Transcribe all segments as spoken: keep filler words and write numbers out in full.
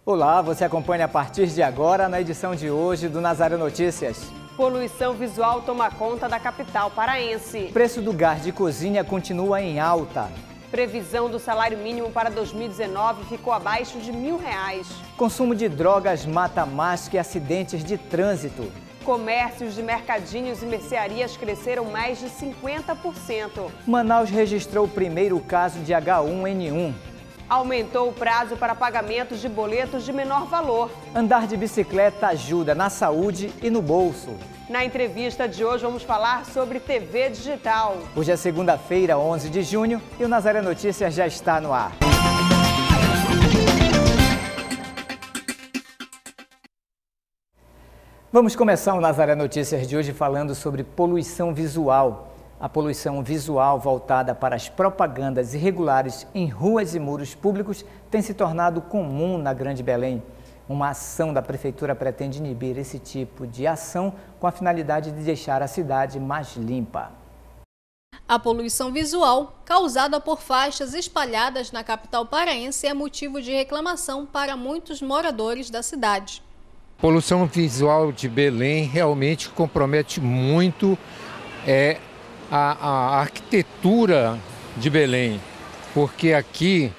Olá, você acompanha a partir de agora na edição de hoje do Nazaré Notícias. Poluição visual toma conta da capital paraense. Preço do gás de cozinha continua em alta. Previsão do salário mínimo para dois mil e dezenove ficou abaixo de mil reais. Consumo de drogas mata mais que acidentes de trânsito. Comércios de mercadinhos e mercearias cresceram mais de cinquenta por cento. Manaus registrou o primeiro caso de H um N um. Aumentou o prazo para pagamentos de boletos de menor valor. Andar de bicicleta ajuda na saúde e no bolso. Na entrevista de hoje vamos falar sobre T V digital. Hoje é segunda-feira, onze de junho, e o Nazaré Notícias já está no ar. Vamos começar o Nazaré Notícias de hoje falando sobre poluição visual. A poluição visual voltada para as propagandas irregulares em ruas e muros públicos tem se tornado comum na Grande Belém. Uma ação da Prefeitura pretende inibir esse tipo de ação com a finalidade de deixar a cidade mais limpa. A poluição visual, causada por faixas espalhadas na capital paraense, é motivo de reclamação para muitos moradores da cidade. A poluição visual de Belém realmente compromete muito é, a, a arquitetura de Belém, porque aqui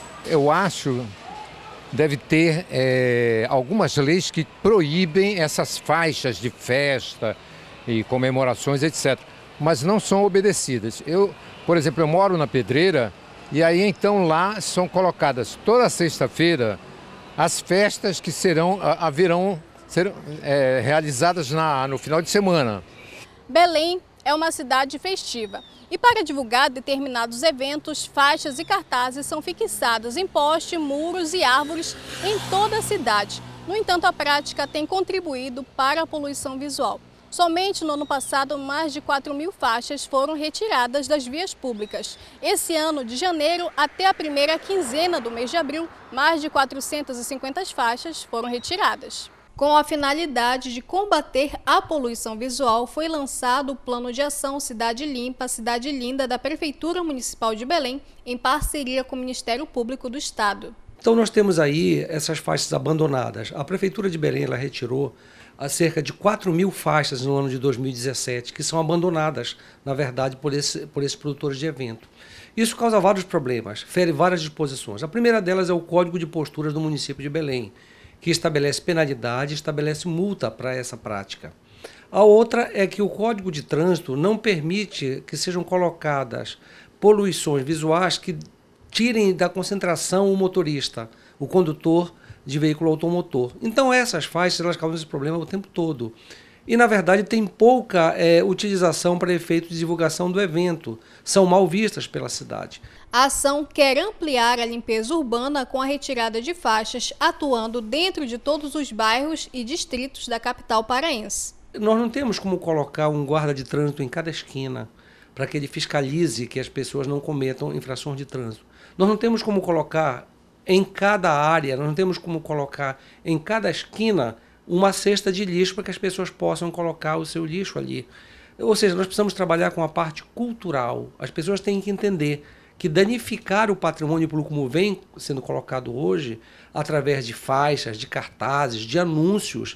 eu acho deve ter é, algumas leis que proíbem essas faixas de festa e comemorações, etcétera, mas não são obedecidas. Eu, por exemplo, eu moro na Pedreira e aí então lá são colocadas toda sexta-feira as festas que serão, haverão, serão é, realizadas na, no final de semana. Belém é uma cidade festiva e para divulgar determinados eventos, faixas e cartazes são fixados em postes, muros e árvores em toda a cidade. No entanto, a prática tem contribuído para a poluição visual. Somente no ano passado, mais de quatro mil faixas foram retiradas das vias públicas. Esse ano, de janeiro até a primeira quinzena do mês de abril, mais de quatrocentas e cinquenta faixas foram retiradas. Com a finalidade de combater a poluição visual, foi lançado o Plano de Ação Cidade Limpa, Cidade Linda da Prefeitura Municipal de Belém, em parceria com o Ministério Público do Estado. Então nós temos aí essas faixas abandonadas. A Prefeitura de Belém ela retirou a cerca de quatro mil faixas no ano de dois mil e dezessete, que são abandonadas, na verdade, por, esse, por esses produtores de evento. Isso causa vários problemas, fere várias disposições. A primeira delas é o Código de Posturas do município de Belém, que estabelece penalidade e estabelece multa para essa prática. A outra é que o Código de Trânsito não permite que sejam colocadas poluições visuais que tirem da concentração o motorista, o condutor de veículo automotor. Então essas faixas elas causam esse problema o tempo todo. E na verdade tem pouca é, utilização para efeito de divulgação do evento. São mal vistas pela cidade. A ação quer ampliar a limpeza urbana com a retirada de faixas, atuando dentro de todos os bairros e distritos da capital paraense. Nós não temos como colocar um guarda de trânsito em cada esquina para que ele fiscalize que as pessoas não cometam infrações de trânsito. Nós não temos como colocar em cada área, nós não temos como colocar em cada esquina uma cesta de lixo para que as pessoas possam colocar o seu lixo ali. Ou seja, nós precisamos trabalhar com a parte cultural. As pessoas têm que entender que danificar o patrimônio público, como vem sendo colocado hoje, através de faixas, de cartazes, de anúncios,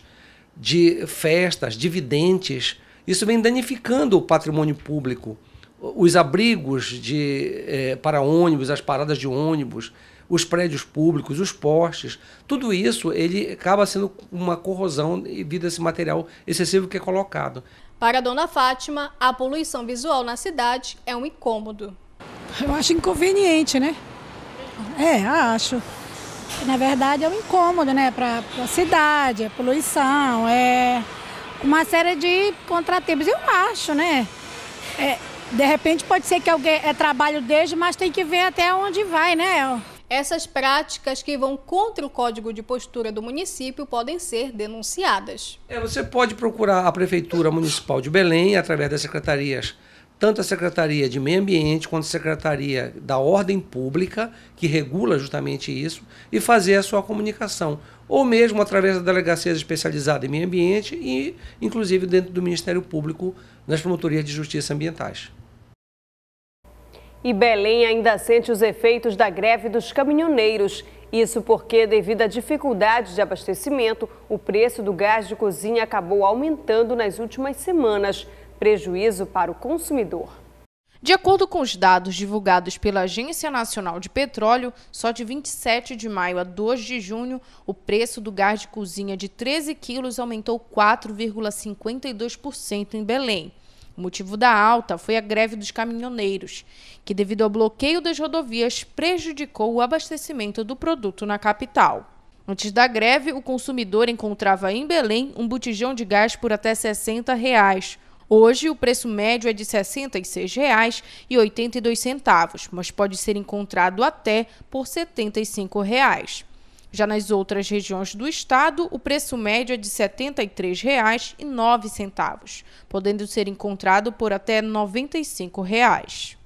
de festas, de videntes, isso vem danificando o patrimônio público. Os abrigos de, eh, para ônibus, as paradas de ônibus, os prédios públicos, os postes, tudo isso ele acaba sendo uma corrosão devido a esse material excessivo que é colocado. Para a dona Fátima, a poluição visual na cidade é um incômodo. Eu acho inconveniente, né? É, acho. Na verdade é um incômodo, né? Para a cidade, é poluição, é uma série de contratempos. Eu acho, né? É, de repente pode ser que alguém é trabalho desde, mas tem que ver até onde vai, né? Essas práticas que vão contra o Código de Postura do município podem ser denunciadas. É, você pode procurar a Prefeitura Municipal de Belém através das secretarias, tanto a Secretaria de Meio Ambiente quanto a Secretaria da Ordem Pública, que regula justamente isso, e fazer a sua comunicação. Ou mesmo através da Delegacias Especializadas em Meio Ambiente e, inclusive, dentro do Ministério Público, nas promotorias de justiça ambientais. E Belém ainda sente os efeitos da greve dos caminhoneiros. Isso porque, devido à dificuldade de abastecimento, o preço do gás de cozinha acabou aumentando nas últimas semanas. Prejuízo para o consumidor. De acordo com os dados divulgados pela Agência Nacional de Petróleo, só de vinte e sete de maio a dois de junho, o preço do gás de cozinha de treze quilos aumentou quatro vírgula cinquenta e dois por cento em Belém. O motivo da alta foi a greve dos caminhoneiros, que, devido ao bloqueio das rodovias, prejudicou o abastecimento do produto na capital. Antes da greve, o consumidor encontrava em Belém um botijão de gás por até sessenta reais. Hoje, o preço médio é de sessenta e seis reais e oitenta e dois centavos, mas pode ser encontrado até por setenta e cinco reais. Já nas outras regiões do estado, o preço médio é de setenta e três reais e nove centavos, podendo ser encontrado por até noventa e cinco reais.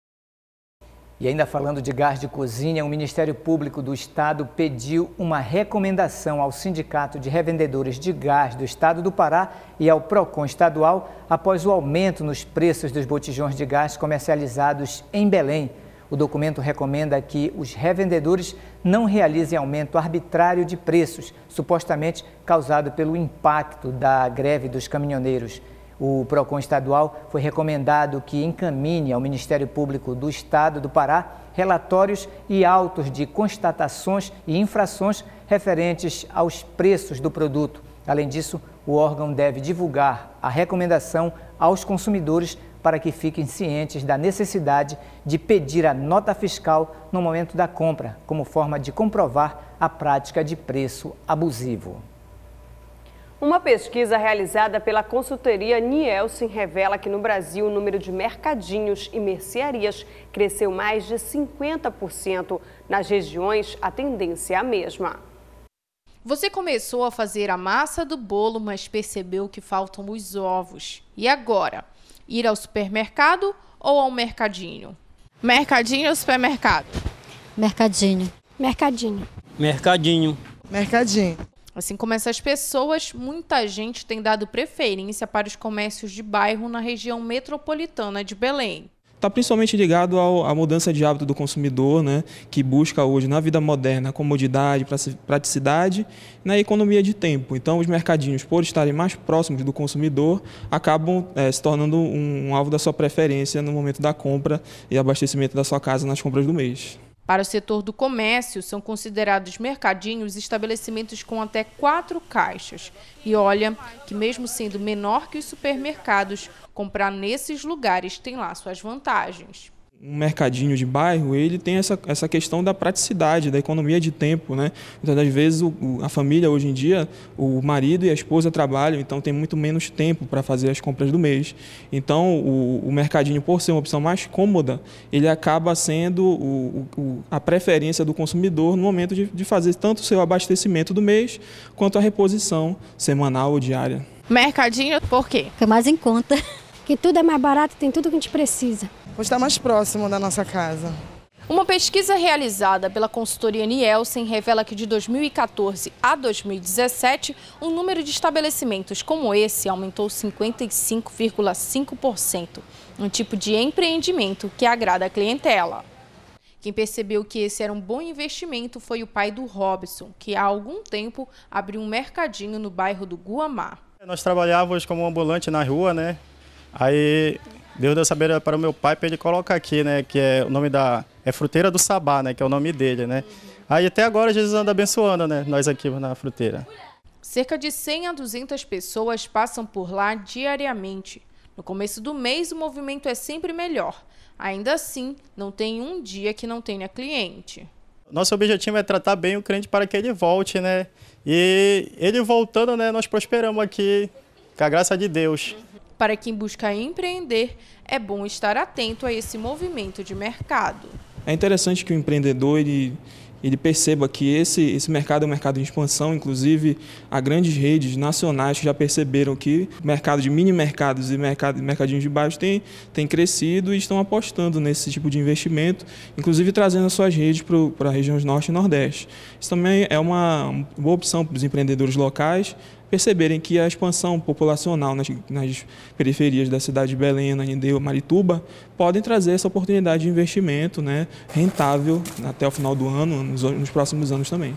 E ainda falando de gás de cozinha, o Ministério Público do Estado pediu uma recomendação ao Sindicato de Revendedores de Gás do Estado do Pará e ao PROCON estadual após o aumento nos preços dos botijões de gás comercializados em Belém. O documento recomenda que os revendedores não realizem aumento arbitrário de preços, supostamente causado pelo impacto da greve dos caminhoneiros. O PROCON estadual foi recomendado que encaminhe ao Ministério Público do Estado do Pará relatórios e autos de constatações e infrações referentes aos preços do produto. Além disso, o órgão deve divulgar a recomendação aos consumidores para que fiquem cientes da necessidade de pedir a nota fiscal no momento da compra, como forma de comprovar a prática de preço abusivo. Uma pesquisa realizada pela consultoria Nielsen revela que no Brasil o número de mercadinhos e mercearias cresceu mais de cinquenta por cento. Nas regiões, a tendência é a mesma. Você começou a fazer a massa do bolo, mas percebeu que faltam os ovos. E agora? Ir ao supermercado ou ao mercadinho? Mercadinho ou supermercado? Mercadinho. Mercadinho. Mercadinho. Mercadinho. Assim como essas pessoas, muita gente tem dado preferência para os comércios de bairro na região metropolitana de Belém. Está principalmente ligado ao, à mudança de hábito do consumidor, né, que busca hoje na vida moderna comodidade, praticidade e na economia de tempo. Então, os mercadinhos, por estarem mais próximos do consumidor, acabam é, se tornando um, um alvo da sua preferência no momento da compra e abastecimento da sua casa nas compras do mês. Para o setor do comércio, são considerados mercadinhos estabelecimentos com até quatro caixas. E olha que mesmo sendo menor que os supermercados, comprar nesses lugares tem lá suas vantagens. Um mercadinho de bairro, ele tem essa, essa questão da praticidade, da economia de tempo, né? Então, às vezes, o, a família, hoje em dia, o marido e a esposa trabalham, então tem muito menos tempo para fazer as compras do mês. Então, o, o mercadinho, por ser uma opção mais cômoda, ele acaba sendo o, o, a preferência do consumidor no momento de, de fazer tanto o seu abastecimento do mês, quanto a reposição semanal ou diária. Mercadinho, por quê? Fica mais em conta. Que tudo é mais barato, tem tudo que a gente precisa. Por estar mais próximo da nossa casa. Uma pesquisa realizada pela consultoria Nielsen revela que de dois mil e quatorze a dois mil e dezessete, o número de estabelecimentos como esse aumentou cinquenta e cinco vírgula cinco por cento, um tipo de empreendimento que agrada a clientela. Quem percebeu que esse era um bom investimento foi o pai do Robson, que há algum tempo abriu um mercadinho no bairro do Guamá. Nós trabalhávamos como ambulante na rua, né? Aí Deus deu saber para o meu pai para ele colocar aqui, né? Que é o nome da é Fruteira do Sabá, né? Que é o nome dele, né? Aí até agora Jesus anda abençoando, né? Nós aqui na fruteira. Cerca de cem a duzentas pessoas passam por lá diariamente. No começo do mês o movimento é sempre melhor. Ainda assim, não tem um dia que não tenha cliente. Nosso objetivo é tratar bem o cliente para que ele volte, né? E ele voltando, né? Nós prosperamos aqui, com a graça de Deus. Para quem busca empreender, é bom estar atento a esse movimento de mercado. É interessante que o empreendedor ele, ele perceba que esse, esse mercado é um mercado em expansão, inclusive há grandes redes nacionais que já perceberam que o mercado de mini mercados e mercado, mercadinhos de bairros tem, tem crescido e estão apostando nesse tipo de investimento, inclusive trazendo as suas redes para a região norte e nordeste. Isso também é uma boa opção para os empreendedores locais, perceberem que a expansão populacional nas, nas periferias da cidade de Belém, Ananindeua, Marituba, podem trazer essa oportunidade de investimento, né, rentável até o final do ano, nos, nos próximos anos também.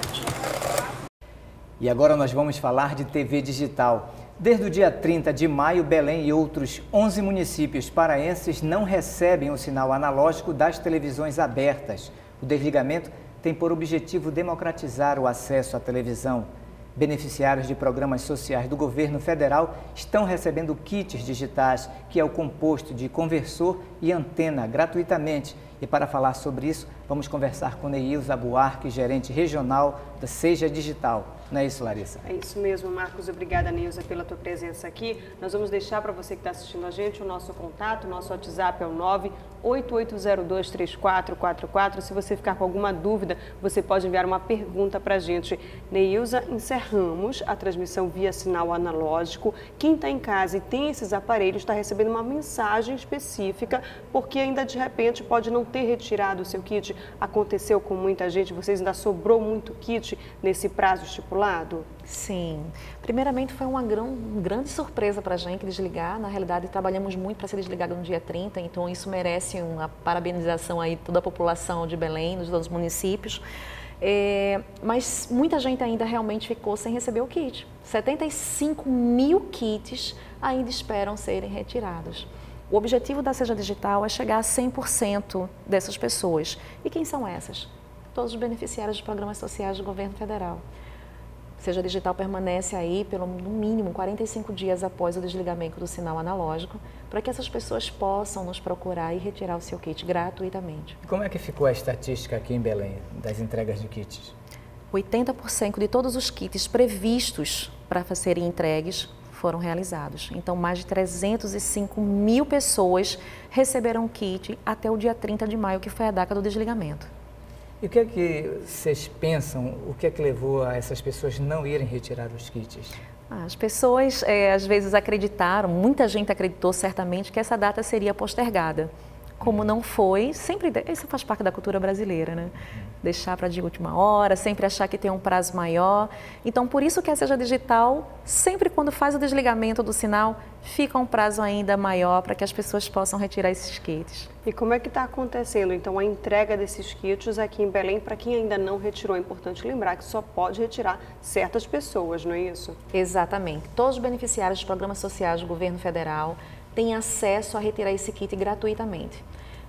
E agora nós vamos falar de T V digital. Desde o dia trinta de maio, Belém e outros onze municípios paraenses não recebem o sinal analógico das televisões abertas. O desligamento tem por objetivo democratizar o acesso à televisão. Beneficiários de programas sociais do governo federal estão recebendo kits digitais, que é o composto de conversor e antena, gratuitamente. E para falar sobre isso, vamos conversar com Neilza Buarque, gerente regional da Seja Digital. Não é isso, Larissa? É isso mesmo, Marcos. Obrigada, Neilza, pela tua presença aqui. Nós vamos deixar para você que está assistindo a gente o nosso contato. O nosso WhatsApp é o nove oito oito zero dois três quatro quatro quatro. Se você ficar com alguma dúvida, você pode enviar uma pergunta para a gente. Neilza, encerramos a transmissão via sinal analógico. Quem está em casa e tem esses aparelhos está recebendo uma mensagem específica, porque ainda de repente pode não ter retirado o seu kit. Aconteceu com muita gente, vocês ainda sobrou muito kit nesse prazo estipulado? Sim. Primeiramente, foi uma grão, grande surpresa para a gente desligar. Na realidade, trabalhamos muito para ser desligado no dia trinta, então isso merece uma parabenização aí de toda a população de Belém, dos outros municípios. É, mas muita gente ainda realmente ficou sem receber o kit. setenta e cinco mil kits ainda esperam serem retirados. O objetivo da Seja Digital é chegar a cem por cento dessas pessoas. E quem são essas? Todos os beneficiários de programas sociais do governo federal. Seja Digital permanece aí pelo no mínimo quarenta e cinco dias após o desligamento do sinal analógico, para que essas pessoas possam nos procurar e retirar o seu kit gratuitamente. E como é que ficou a estatística aqui em Belém das entregas de kits? oitenta por cento de todos os kits previstos para serem entregues foram realizados. Então, mais de trezentos e cinco mil pessoas receberam kit até o dia trinta de maio, que foi a data do desligamento. E o que é que vocês pensam, o que é que levou a essas pessoas não irem retirar os kits? As pessoas, é, às vezes, acreditaram, muita gente acreditou certamente que essa data seria postergada. Como não foi, sempre, isso faz parte da cultura brasileira, né? Deixar para de última hora, sempre achar que tem um prazo maior. Então, por isso que a Seja Digital, sempre quando faz o desligamento do sinal, fica um prazo ainda maior para que as pessoas possam retirar esses kits. E como é que está acontecendo, então, a entrega desses kits aqui em Belém para quem ainda não retirou? É importante lembrar que só pode retirar certas pessoas, não é isso? Exatamente. Todos os beneficiários dos programas sociais do governo federal têm acesso a retirar esse kit gratuitamente.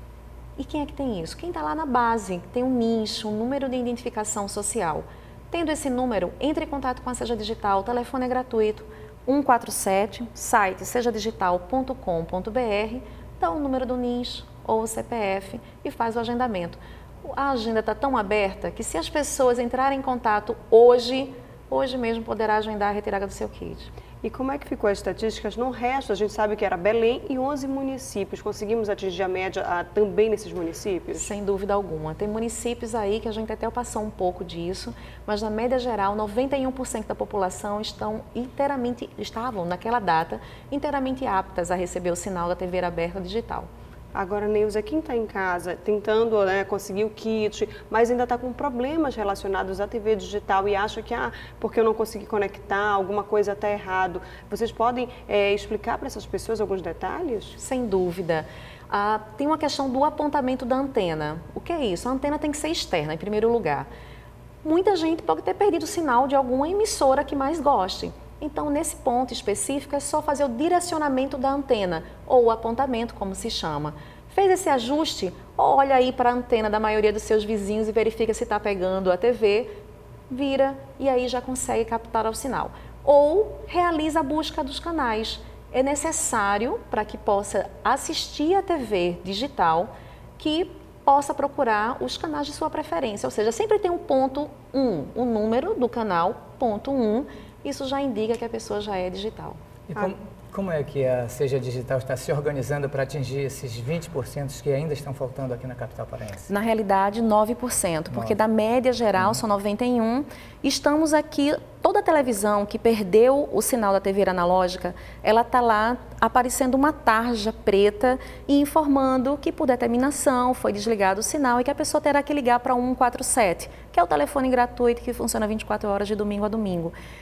E quem é que tem isso? Quem está lá na base, tem um nicho, um número de identificação social. Tendo esse número, entre em contato com a Seja Digital, o telefone é gratuito, um quatro sete, site seja digital ponto com ponto br, dá o número do nicho ou o C P F e faz o agendamento. A agenda está tão aberta que se as pessoas entrarem em contato hoje, hoje mesmo poderá agendar a retirada do seu kit. E como é que ficou as estatísticas no resto? A gente sabe que era Belém e onze municípios. Conseguimos atingir a média a, também nesses municípios? Sem dúvida alguma. Tem municípios aí que a gente até passou um pouco disso, mas na média geral, noventa e um por cento da população estão inteiramente, estavam naquela data inteiramente aptas a receber o sinal da T V aberta digital. Agora, Neilza, quem está em casa tentando, né, conseguir o kit, mas ainda está com problemas relacionados à T V digital e acha que, ah, porque eu não consegui conectar, alguma coisa está errado. Vocês podem é, explicar para essas pessoas alguns detalhes? Sem dúvida. Ah, tem uma questão do apontamento da antena. O que é isso? A antena tem que ser externa, em primeiro lugar. Muita gente pode ter perdido o sinal de alguma emissora que mais goste. Então, nesse ponto específico, é só fazer o direcionamento da antena, ou o apontamento, como se chama. Fez esse ajuste, olha aí para a antena da maioria dos seus vizinhos e verifica se está pegando a T V, vira e aí já consegue captar o sinal. Ou realiza a busca dos canais. É necessário, para que possa assistir a T V digital, que possa procurar os canais de sua preferência. Ou seja, sempre tem um ponto um, o número do canal, ponto um, isso já indica que a pessoa já é digital. E como, como é que a Seja Digital está se organizando para atingir esses vinte por cento que ainda estão faltando aqui na capital paraense? Na realidade, nove por cento, porque da média geral são noventa e um por cento. Estamos aqui, toda a televisão que perdeu o sinal da T V analógica, ela está lá aparecendo uma tarja preta e informando que por determinação foi desligado o sinal e que a pessoa terá que ligar para um um quatro sete, que é o telefone gratuito que funciona vinte e quatro horas de domingo a domingo.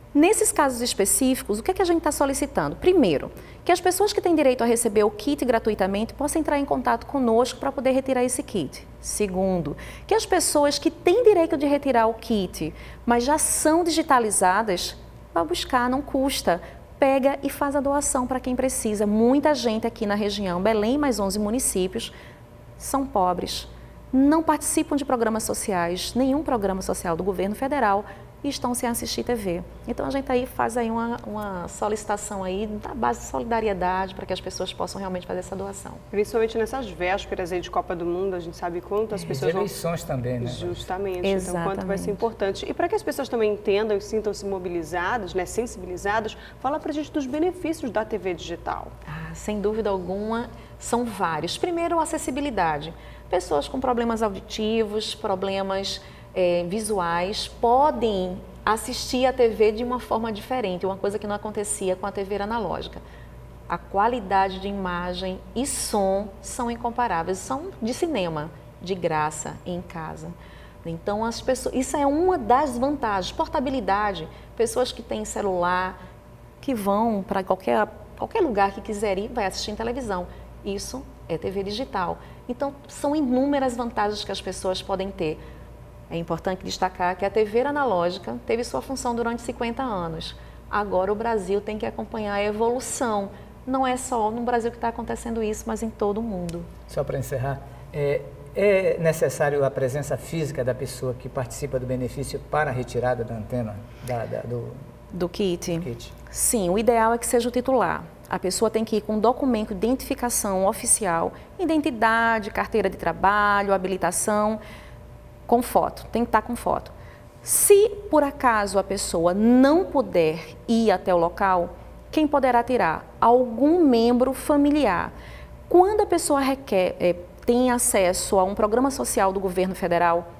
Nesses casos específicos, o que, é que a gente está solicitando? Primeiro, que as pessoas que têm direito a receber o kit gratuitamente possam entrar em contato conosco para poder retirar esse kit. Segundo, que as pessoas que têm direito de retirar o kit, mas já são digitalizadas, vá buscar, não custa. Pega e faz a doação para quem precisa. Muita gente aqui na região, Belém e mais onze municípios, são pobres, não participam de programas sociais, nenhum programa social do governo federal, e estão sem assistir T V. Então a gente aí faz aí uma, uma solicitação aí da base de solidariedade para que as pessoas possam realmente fazer essa doação. Principalmente nessas vésperas aí de Copa do Mundo, a gente sabe quanto as pessoas vão... eleições também, né? Justamente, Exatamente. Então quanto vai ser importante. E para que as pessoas também entendam e sintam-se mobilizadas, né, sensibilizadas, fala para a gente dos benefícios da T V digital. Ah, sem dúvida alguma, são vários. Primeiro, a acessibilidade. Pessoas com problemas auditivos, problemas É, visuais, podem assistir a T V de uma forma diferente, uma coisa que não acontecia com a T V analógica. A qualidade de imagem e som são incomparáveis, são de cinema, de graça, em casa. Então, as pessoas, isso é uma das vantagens, portabilidade, pessoas que têm celular, que vão para qualquer, qualquer lugar que quiser ir, vai assistir em televisão. Isso é T V digital. Então, são inúmeras vantagens que as pessoas podem ter. É importante destacar que a T V analógica teve sua função durante cinquenta anos. Agora o Brasil tem que acompanhar a evolução. Não é só no Brasil que está acontecendo isso, mas em todo o mundo. Só para encerrar, é, é necessário a presença física da pessoa que participa do benefício para a retirada da antena, da, da, do, do kit? do kit? Sim, o ideal é que seja o titular. A pessoa tem que ir com um documento de identificação oficial, identidade, carteira de trabalho, habilitação, com foto, tem que estar com foto. Se, por acaso, a pessoa não puder ir até o local, quem poderá tirar? Algum membro familiar. Quando a pessoa requer, é, tem acesso a um programa social do governo federal,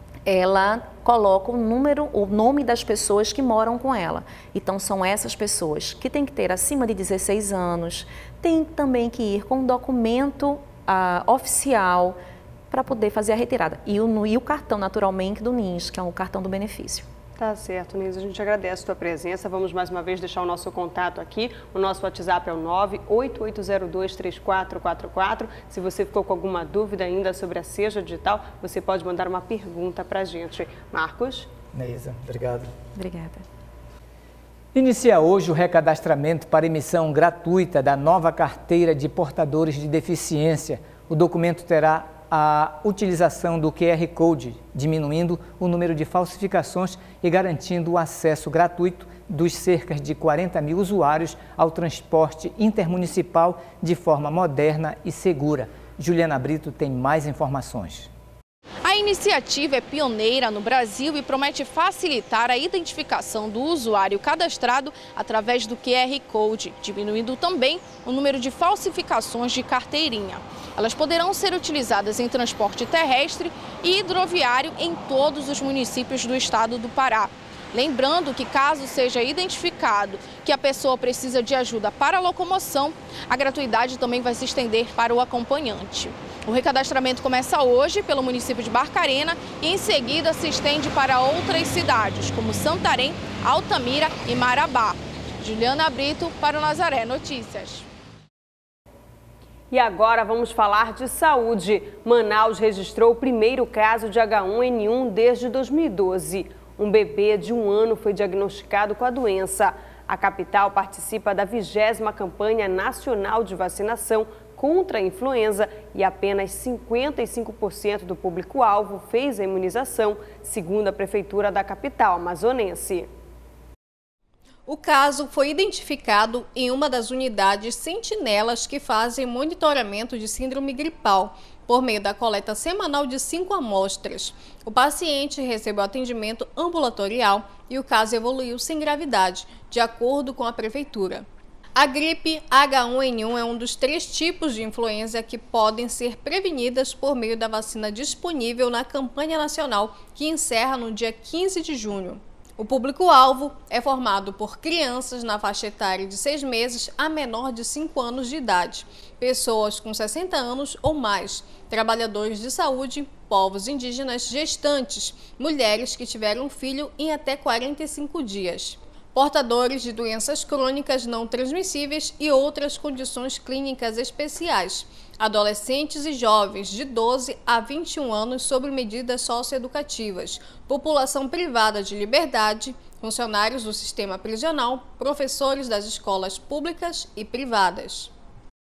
ela coloca o número, o nome das pessoas que moram com ela. Então, são essas pessoas que têm que ter acima de dezesseis anos, tem também que ir com um documento ah, oficial, para poder fazer a retirada. E o, e o cartão, naturalmente, do N I S, que é o cartão do benefício. Tá certo, Nise. A gente agradece a tua presença. Vamos mais uma vez deixar o nosso contato aqui. O nosso WhatsApp é o nove oito oito zero dois três quatro quatro quatro. Se você ficou com alguma dúvida ainda sobre a Seja Digital, você pode mandar uma pergunta para a gente. Marcos? Neisa, obrigado. Obrigada. Inicia hoje o recadastramento para emissão gratuita da nova carteira de portadores de deficiência. O documento terá a utilização do Q R Code, diminuindo o número de falsificações e garantindo o acesso gratuito dos cerca de quarenta mil usuários ao transporte intermunicipal de forma moderna e segura. Juliana Brito tem mais informações. A iniciativa é pioneira no Brasil e promete facilitar a identificação do usuário cadastrado através do Q R Code, diminuindo também o número de falsificações de carteirinha. Elas poderão ser utilizadas em transporte terrestre e hidroviário em todos os municípios do estado do Pará. Lembrando que, caso seja identificado que a pessoa precisa de ajuda para a locomoção, a gratuidade também vai se estender para o acompanhante. O recadastramento começa hoje pelo município de Barcarena e em seguida se estende para outras cidades, como Santarém, Altamira e Marabá. Juliana Brito para o Nazaré Notícias. E agora vamos falar de saúde. Manaus registrou o primeiro caso de H um N um desde dois mil e doze. Um bebê de um ano foi diagnosticado com a doença. A capital participa da vigésima campanha nacional de vacinação contra a influenza e apenas cinquenta e cinco por cento do público-alvo fez a imunização, segundo a prefeitura da capital amazonense. O caso foi identificado em uma das unidades sentinelas que fazem monitoramento de síndrome gripal, por meio da coleta semanal de cinco amostras. O paciente recebeu atendimento ambulatorial e o caso evoluiu sem gravidade, de acordo com a prefeitura. A gripe H um N um é um dos três tipos de influenza que podem ser prevenidas por meio da vacina disponível na campanha nacional, que encerra no dia quinze de junho. O público-alvo é formado por crianças na faixa etária de seis meses a menor de cinco anos de idade, pessoas com sessenta anos ou mais, trabalhadores de saúde, povos indígenas, gestantes, mulheres que tiveram filho em até quarenta e cinco dias. portadores de doenças crônicas não transmissíveis e outras condições clínicas especiais, adolescentes e jovens de doze a vinte e um anos sob medidas socioeducativas, população privada de liberdade, funcionários do sistema prisional, professores das escolas públicas e privadas.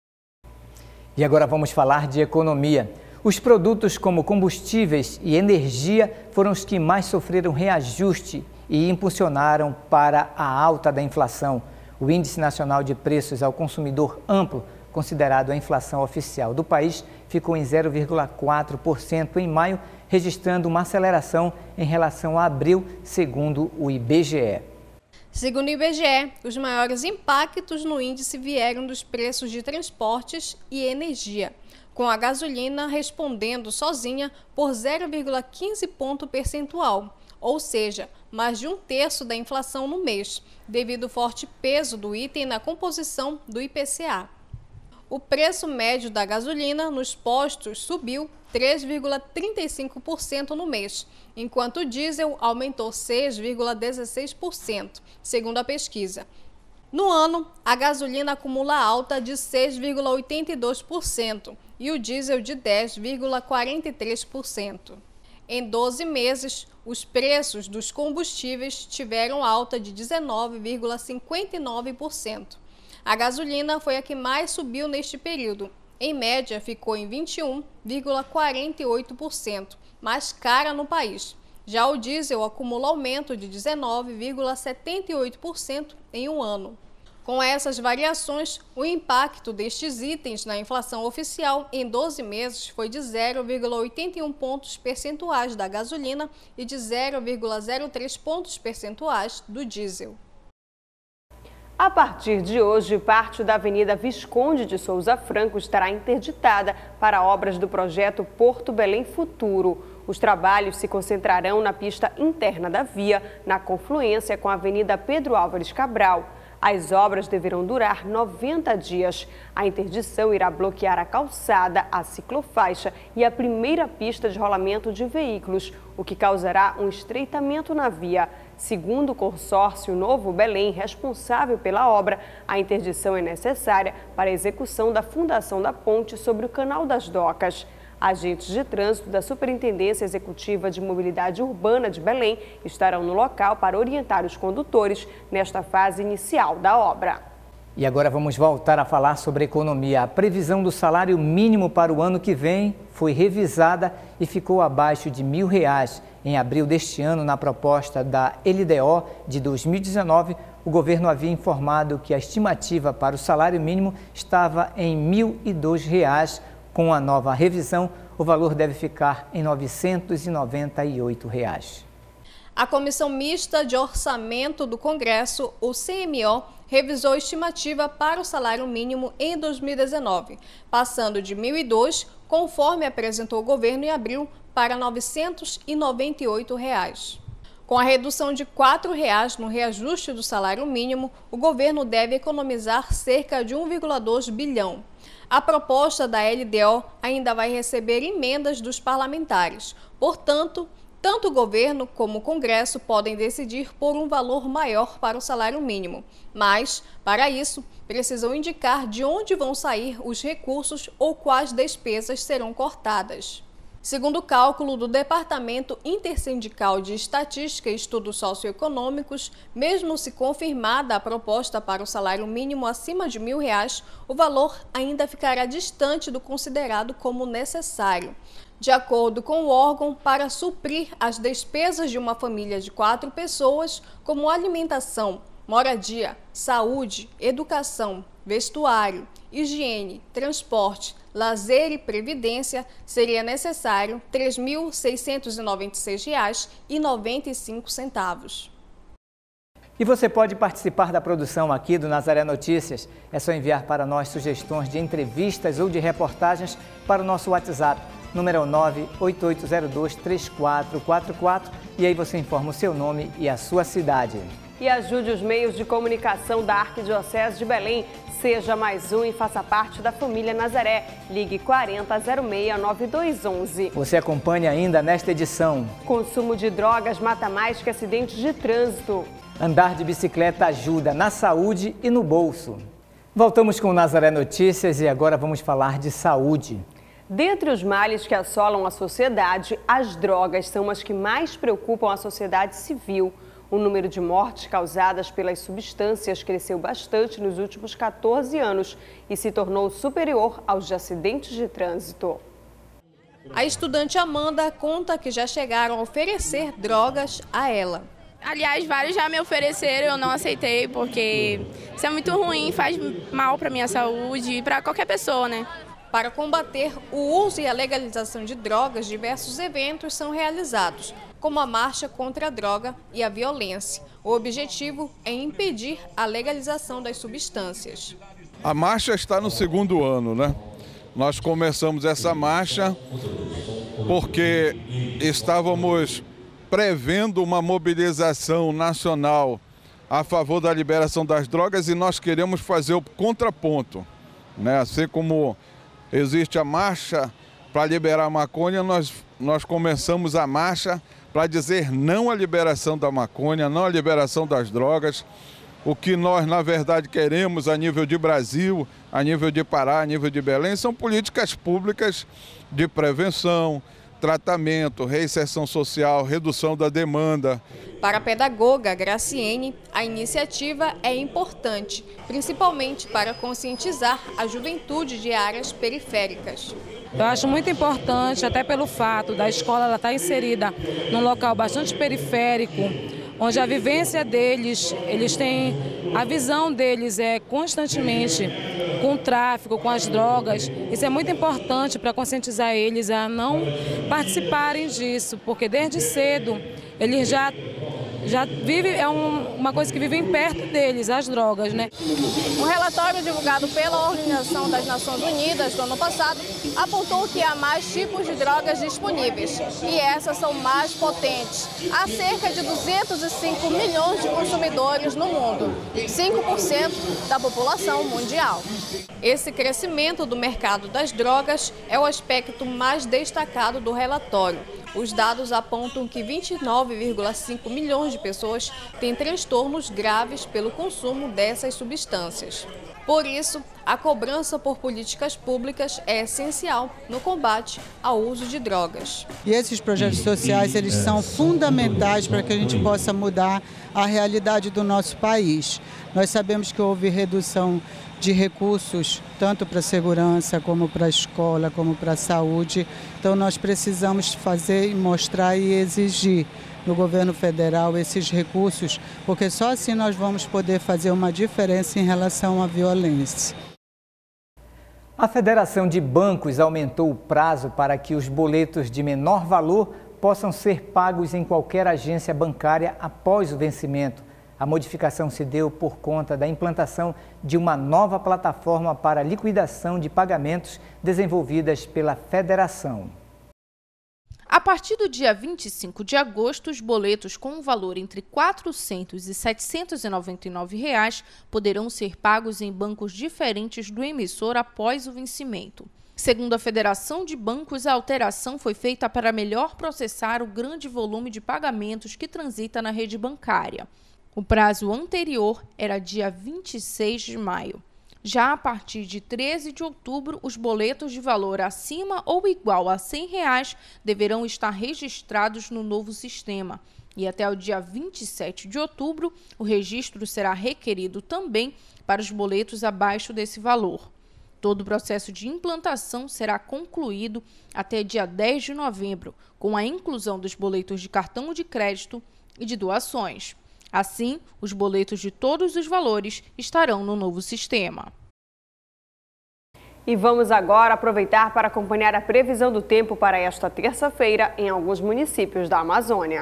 E agora vamos falar de economia. Os produtos como combustíveis e energia foram os que mais sofreram reajuste e impulsionaram para a alta da inflação. O Índice Nacional de Preços ao Consumidor Amplo, considerado a inflação oficial do país, ficou em zero vírgula quatro por cento em maio, registrando uma aceleração em relação a abril, segundo o I B G E. Segundo o I B G E, os maiores impactos no índice vieram dos preços de transportes e energia, com a gasolina respondendo sozinha por zero vírgula quinze ponto percentual, ou seja, mais de um terço da inflação no mês, devido ao forte peso do item na composição do I P C A. O preço médio da gasolina nos postos subiu três vírgula trinta e cinco por cento no mês, enquanto o diesel aumentou seis vírgula dezesseis por cento, segundo a pesquisa. No ano, a gasolina acumula alta de seis vírgula oitenta e dois por cento e o diesel de dez vírgula quarenta e três por cento. Em doze meses, os preços dos combustíveis tiveram alta de dezenove vírgula cinquenta e nove por cento. A gasolina foi a que mais subiu neste período. Em média, ficou em vinte e um vírgula quarenta e oito por cento, mais cara no país. Já o diesel acumula aumento de dezenove vírgula setenta e oito por cento em um ano. Com essas variações, o impacto destes itens na inflação oficial em doze meses foi de zero vírgula oitenta e um pontos percentuais da gasolina e de zero vírgula zero três pontos percentuais do diesel. A partir de hoje, parte da Avenida Visconde de Souza Franco estará interditada para obras do projeto Porto Belém Futuro. Os trabalhos se concentrarão na pista interna da via, na confluência com a Avenida Pedro Álvares Cabral. As obras deverão durar noventa dias. A interdição irá bloquear a calçada, a ciclofaixa e a primeira pista de rolamento de veículos, o que causará um estreitamento na via. Segundo o consórcio Novo Belém, responsável pela obra, a interdição é necessária para a execução da fundação da ponte sobre o Canal das Docas. Agentes de trânsito da Superintendência Executiva de Mobilidade Urbana de Belém estarão no local para orientar os condutores nesta fase inicial da obra. E agora vamos voltar a falar sobre economia. A previsão do salário mínimo para o ano que vem foi revisada e ficou abaixo de mil reais. Em abril deste ano, na proposta da L D O de dois mil e dezenove, o governo havia informado que a estimativa para o salário mínimo estava em mil e dois reais. Com a nova revisão, o valor deve ficar em novecentos e noventa e oito reais. A Comissão Mista de Orçamento do Congresso, o C M O, revisou a estimativa para o salário mínimo em dois mil e dezenove, passando de mil e dois, conforme apresentou o governo em abril, para novecentos e noventa e oito reais. Com a redução de quatro reais no reajuste do salário mínimo, o governo deve economizar cerca de um vírgula dois bilhão. A proposta da L D O ainda vai receber emendas dos parlamentares. Portanto, tanto o governo como o Congresso podem decidir por um valor maior para o salário mínimo. Mas, para isso, precisam indicar de onde vão sair os recursos ou quais despesas serão cortadas. Segundo o cálculo do Departamento Intersindical de Estatística e Estudos Socioeconômicos, mesmo se confirmada a proposta para o salário mínimo acima de mil reais, o valor ainda ficará distante do considerado como necessário. De acordo com o órgão, para suprir as despesas de uma família de quatro pessoas, como alimentação, moradia, saúde, educação, vestuário, higiene, transporte, lazer e previdência, seria necessário três mil seiscentos e noventa e seis reais e noventa e cinco centavos. E você pode participar da produção aqui do Nazaré Notícias. É só enviar para nós sugestões de entrevistas ou de reportagens para o nosso WhatsApp. Número nove oito oito zero dois três quatro quatro quatro e aí você informa o seu nome e a sua cidade. E ajude os meios de comunicação da Arquidiocese de Belém. Seja mais um e faça parte da família Nazaré. Ligue quarenta zero seis nove dois um um. Você acompanha ainda nesta edição. Consumo de drogas mata mais que acidentes de trânsito. Andar de bicicleta ajuda na saúde e no bolso. Voltamos com o Nazaré Notícias e agora vamos falar de saúde. Dentre os males que assolam a sociedade, as drogas são as que mais preocupam a sociedade civil. O número de mortes causadas pelas substâncias cresceu bastante nos últimos quatorze anos e se tornou superior aos de acidentes de trânsito. A estudante Amanda conta que já chegaram a oferecer drogas a ela. Aliás, vários já me ofereceram, eu não aceitei, porque isso é muito ruim, faz mal para a minha saúde e para qualquer pessoa, né? Para combater o uso e a legalização de drogas, diversos eventos são realizados, como a Marcha contra a Droga e a Violência. O objetivo é impedir a legalização das substâncias. A marcha está no segundo ano, né? Nós começamos essa marcha porque estávamos prevendo uma mobilização nacional a favor da liberação das drogas e nós queremos fazer o contraponto, né? Assim como existe a marcha para liberar a maconha, nós, nós começamos a marcha para dizer não à liberação da maconha, não à liberação das drogas. O que nós, na verdade, queremos a nível de Brasil, a nível de Pará, a nível de Belém, são políticas públicas de prevenção, tratamento, reinserção social, redução da demanda. Para a pedagoga Graciene, a iniciativa é importante, principalmente para conscientizar a juventude de áreas periféricas. Eu acho muito importante, até pelo fato da escola ela estar inserida num local bastante periférico, onde a vivência deles, eles têm, a visão deles é constantemente com o tráfico, com as drogas. Isso é muito importante para conscientizar eles a não participarem disso, porque desde cedo eles já já vive, é um, uma coisa que vive perto deles, as drogas, né? Um relatório divulgado pela Organização das Nações Unidas do ano passado apontou que há mais tipos de drogas disponíveis e essas são mais potentes. Há cerca de duzentos e cinco milhões de consumidores no mundo, cinco por cento da população mundial. Esse crescimento do mercado das drogas é o aspecto mais destacado do relatório. Os dados apontam que vinte e nove vírgula cinco milhões de pessoas têm transtornos graves pelo consumo dessas substâncias. Por isso, a cobrança por políticas públicas é essencial no combate ao uso de drogas. E esses projetos sociais, eles são fundamentais para que a gente possa mudar a realidade do nosso país. Nós sabemos que houve redução de recursos, tanto para a segurança, como para a escola, como para a saúde. Então nós precisamos fazer e mostrar e exigir no governo federal esses recursos, porque só assim nós vamos poder fazer uma diferença em relação à violência. A Federação de Bancos aumentou o prazo para que os boletos de menor valor possam ser pagos em qualquer agência bancária após o vencimento. A modificação se deu por conta da implantação de uma nova plataforma para liquidação de pagamentos desenvolvidas pela Federação. A partir do dia vinte e cinco de agosto, os boletos com um valor entre quatrocentos e setecentos e noventa e nove reais poderão ser pagos em bancos diferentes do emissor após o vencimento. Segundo a Federação de Bancos, a alteração foi feita para melhor processar o grande volume de pagamentos que transita na rede bancária. O prazo anterior era dia vinte e seis de maio. Já a partir de treze de outubro, os boletos de valor acima ou igual a cem reais deverão estar registrados no novo sistema. E até o dia vinte e sete de outubro, o registro será requerido também para os boletos abaixo desse valor. Todo o processo de implantação será concluído até dia dez de novembro, com a inclusão dos boletos de cartão de crédito e de doações. Assim, os boletos de todos os valores estarão no novo sistema. E vamos agora aproveitar para acompanhar a previsão do tempo para esta terça-feira em alguns municípios da Amazônia.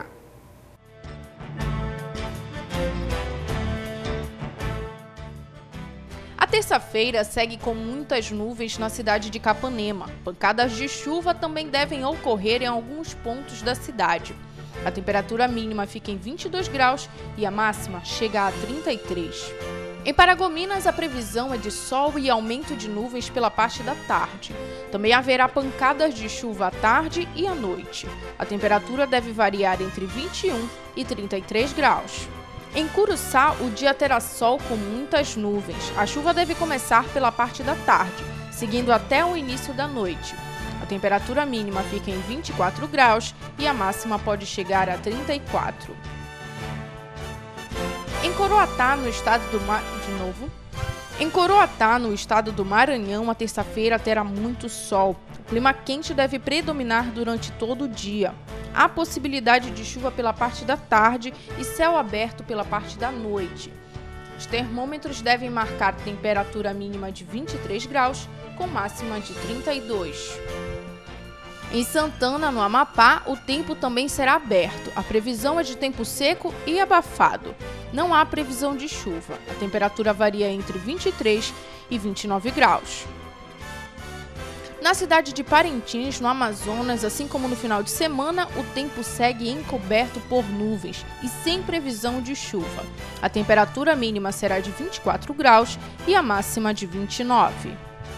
A terça-feira segue com muitas nuvens na cidade de Capanema. Pancadas de chuva também devem ocorrer em alguns pontos da cidade. A temperatura mínima fica em vinte e dois graus e a máxima chega a trinta e três. Em Paragominas, a previsão é de sol e aumento de nuvens pela parte da tarde. Também haverá pancadas de chuva à tarde e à noite. A temperatura deve variar entre vinte e um e trinta e três graus. Em Curuçá, o dia terá sol com muitas nuvens. A chuva deve começar pela parte da tarde, seguindo até o início da noite. A temperatura mínima fica em vinte e quatro graus e a máxima pode chegar a trinta e quatro. Em Coroatá, no estado do Mar... De novo. Em Coroatá, no estado do Maranhão, a terça-feira terá muito sol. O clima quente deve predominar durante todo o dia. Há possibilidade de chuva pela parte da tarde e céu aberto pela parte da noite. Os termômetros devem marcar temperatura mínima de vinte e três graus, com máxima de trinta e dois. Em Santana, no Amapá, o tempo também será aberto. A previsão é de tempo seco e abafado. Não há previsão de chuva. A temperatura varia entre vinte e três e vinte e nove graus. Na cidade de Parintins, no Amazonas, assim como no final de semana, o tempo segue encoberto por nuvens e sem previsão de chuva. A temperatura mínima será de vinte e quatro graus e a máxima de vinte e nove.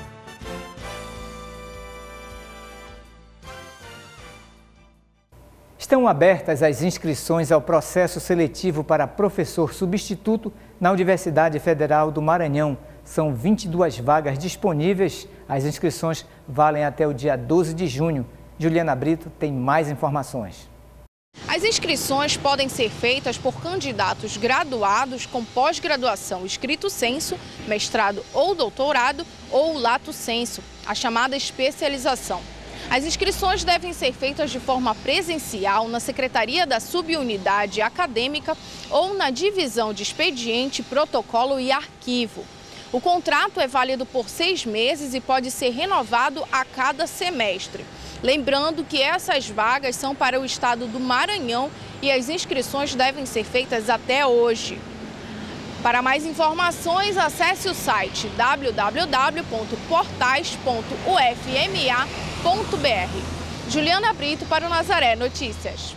Estão abertas as inscrições ao processo seletivo para professor substituto na Universidade Federal do Maranhão. São vinte e duas vagas disponíveis. As inscrições valem até o dia doze de junho. Juliana Brito tem mais informações. As inscrições podem ser feitas por candidatos graduados com pós-graduação estrito sensu, mestrado ou doutorado ou lato sensu, a chamada especialização. As inscrições devem ser feitas de forma presencial na Secretaria da Subunidade Acadêmica ou na Divisão de Expediente, Protocolo e Arquivo. O contrato é válido por seis meses e pode ser renovado a cada semestre. Lembrando que essas vagas são para o estado do Maranhão e as inscrições devem ser feitas até hoje. Para mais informações, acesse o site w w w ponto portais ponto u f m a ponto b r. Juliana Brito para o Nazaré Notícias.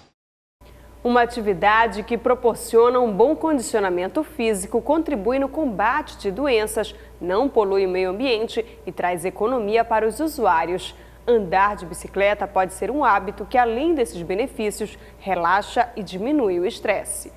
Uma atividade que proporciona um bom condicionamento físico, contribui no combate de doenças, não polui o meio ambiente e traz economia para os usuários. Andar de bicicleta pode ser um hábito que, além desses benefícios, relaxa e diminui o estresse.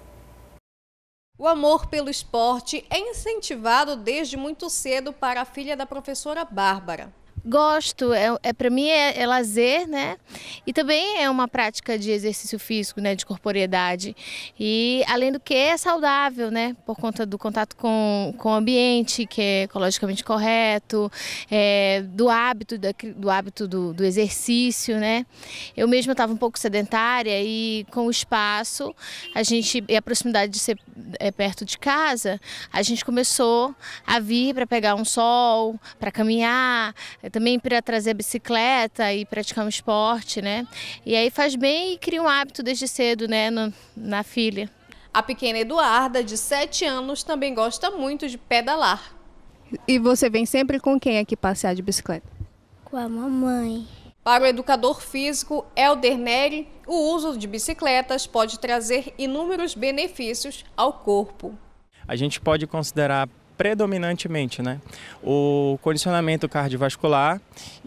O amor pelo esporte é incentivado desde muito cedo para a filha da professora Bárbara. Gosto, é, é para mim é, é lazer, né? E também é uma prática de exercício físico, né? De corporeidade. E além do que é saudável, né? Por conta do contato com, com o ambiente, que é ecologicamente correto, é, do hábito, da, do, hábito do, do exercício, né? Eu mesma estava um pouco sedentária e com o espaço, a gente, e a proximidade de ser é, perto de casa, a gente começou a vir para pegar um sol, para caminhar, também para trazer a bicicleta e praticar um esporte, né? E aí faz bem e cria um hábito desde cedo, né, no, na filha. A pequena Eduarda, de sete anos, também gosta muito de pedalar. E você vem sempre com quem aqui passear de bicicleta? Com a mamãe. Para o educador físico Helder Neri, o uso de bicicletas pode trazer inúmeros benefícios ao corpo. A gente pode considerar predominantemente, né, o condicionamento cardiovascular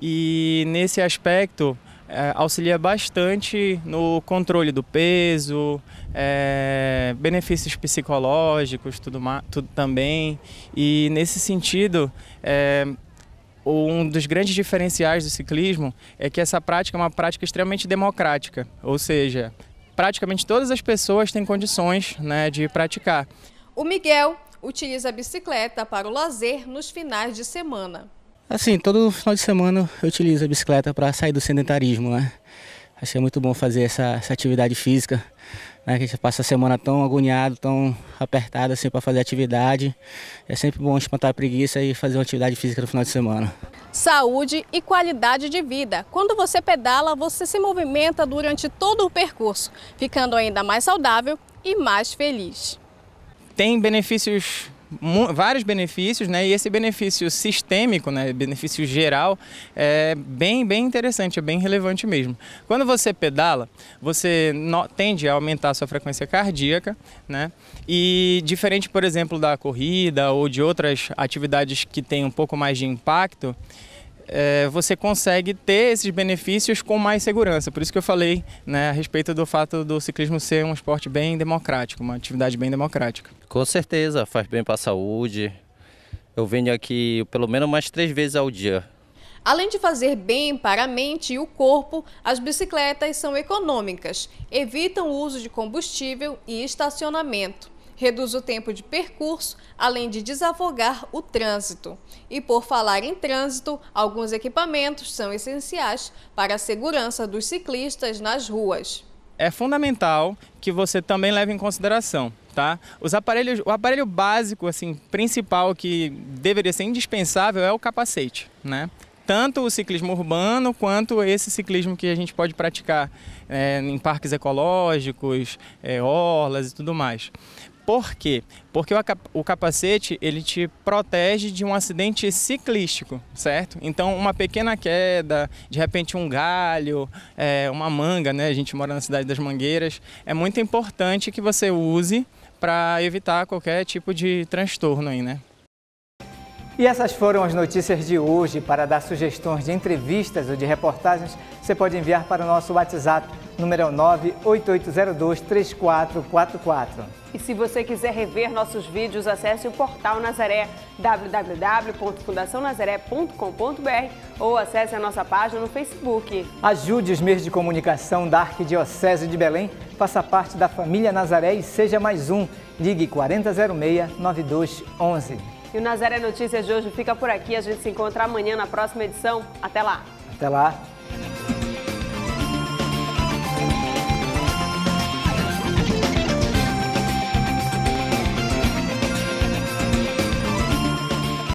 e nesse aspecto é, auxilia bastante no controle do peso, é, benefícios psicológicos, tudo, tudo também, e nesse sentido é, um dos grandes diferenciais do ciclismo é que essa prática é uma prática extremamente democrática, ou seja, praticamente todas as pessoas têm condições, né, de praticar. O Miguel utiliza a bicicleta para o lazer nos finais de semana. Assim, todo final de semana eu utilizo a bicicleta para sair do sedentarismo, né? Achei muito bom fazer essa, essa atividade física, né? Que a gente passa a semana tão agoniado, tão apertado assim para fazer atividade. É sempre bom espantar a preguiça e fazer uma atividade física no final de semana. Saúde e qualidade de vida. Quando você pedala, você se movimenta durante todo o percurso, ficando ainda mais saudável e mais feliz. Tem benefícios, vários benefícios, né? E esse benefício sistêmico, né? Benefício geral, é bem, bem interessante, é bem relevante mesmo. Quando você pedala, você no, tende a aumentar a sua frequência cardíaca, né? E diferente, por exemplo, da corrida ou de outras atividades que têm um pouco mais de impacto, é, você consegue ter esses benefícios com mais segurança. Por isso que eu falei, né, a respeito do fato do ciclismo ser um esporte bem democrático, uma atividade bem democrática. Com certeza, faz bem para a saúde. Eu venho aqui pelo menos mais três vezes ao dia. Além de fazer bem para a mente e o corpo, as bicicletas são econômicas, evitam o uso de combustível e estacionamento, reduz o tempo de percurso, além de desafogar o trânsito. E por falar em trânsito, alguns equipamentos são essenciais para a segurança dos ciclistas nas ruas. É fundamental que você também leve em consideração, tá? Os aparelhos, o aparelho básico, assim, principal que deveria ser indispensável é o capacete, né? Tanto o ciclismo urbano quanto esse ciclismo que a gente pode praticar é, em parques ecológicos, é, orlas e tudo mais. Por quê? Porque o capacete ele te protege de um acidente ciclístico, certo? Então, uma pequena queda, de repente um galho, é, uma manga, né? A gente mora na cidade das Mangueiras. É muito importante que você use para evitar qualquer tipo de transtorno aí, né? E essas foram as notícias de hoje. Para dar sugestões de entrevistas ou de reportagens, você pode enviar para o nosso WhatsApp, número nove oito oito zero dois, três quatro quatro quatro. E se você quiser rever nossos vídeos, acesse o portal Nazaré, w w w ponto fundação nazaré ponto com ponto b r, ou acesse a nossa página no Facebook. Ajude os meios de comunicação da Arquidiocese de Belém, faça parte da família Nazaré e seja mais um. Ligue quarenta zero seis, nove dois um um. E o Nazaré Notícias de hoje fica por aqui. A gente se encontra amanhã na próxima edição. Até lá! Até lá!